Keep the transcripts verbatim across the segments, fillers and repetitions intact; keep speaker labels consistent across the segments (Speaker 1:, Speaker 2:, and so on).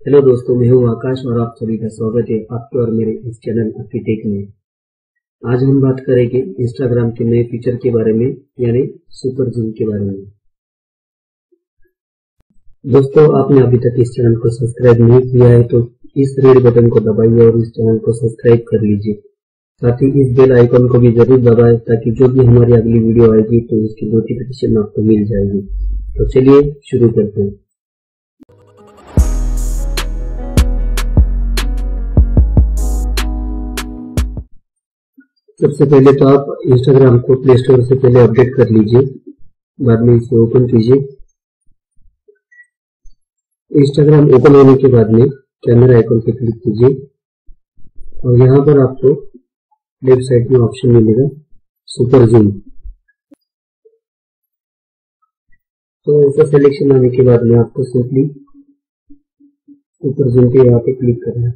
Speaker 1: Hello दोस्तों, मैं हूं आकाश और आप सभी का स्वागत है आपके और मेरे इस चैनल आर्किटेक में। आज हम बात करेंगे इंस्टाग्राम के नए फीचर के बारे में, यानी सुपर जूम के बारे में। दोस्तों, आपने अभी तक इस चैनल को सब्सक्राइब नहीं किया है तो इस रेड बटन को दबाइए और इस चैनल को सब्सक्राइब कर लीजिए। साथ ही इस बेल आइकन को भी जरूर दबाएं ताकि जो भी हमारी अगली वीडियो आएगी तो उसकी नोटिफिकेशन आपको मिल जाएगी। तो चलिए शुरू करते हैं। सबसे पहले तो आप इंस्टाग्राम को प्ले स्टोर से पहले अपडेट कर लीजिए, बाद में इसे ओपन कीजिए। इंस्टाग्राम ओपन होने के बाद में कैमरा आइकन पर क्लिक कीजिए और यहाँ पर आपको लेफ्ट साइड में ऑप्शन मिलेगा सुपर जूम। तो ऐसा सिलेक्शन आने के बाद में आपको सिंपली सुपर जूम पे यहाँ पे क्लिक करना है।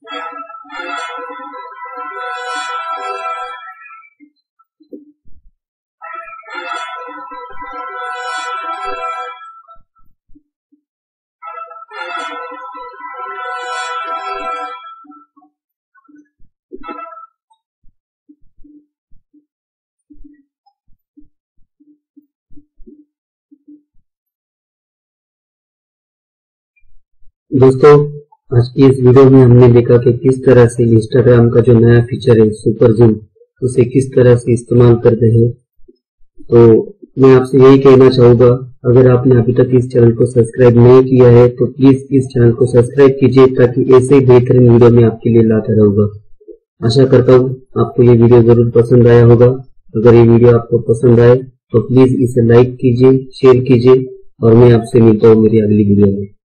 Speaker 1: दोस्तों, आज की इस वीडियो में हमने देखा कि किस तरह से इंस्टाग्राम का जो नया फीचर है सुपर जूम, उसे किस तरह से इस्तेमाल करते हैं। तो मैं आपसे यही कहना चाहूंगा, अगर आपने अभी तक इस चैनल को सब्सक्राइब नहीं किया है तो प्लीज इस चैनल को सब्सक्राइब कीजिए ताकि ऐसे ही बेहतरीन वीडियो में आपके लिए लाता रहूंगा। आशा करता हूँ आपको ये वीडियो जरूर पसंद आया होगा। अगर ये वीडियो आपको पसंद आए तो प्लीज इसे लाइक कीजिए, शेयर कीजिए और मैं आपसे मिलता हूँ मेरी अगली वीडियो में।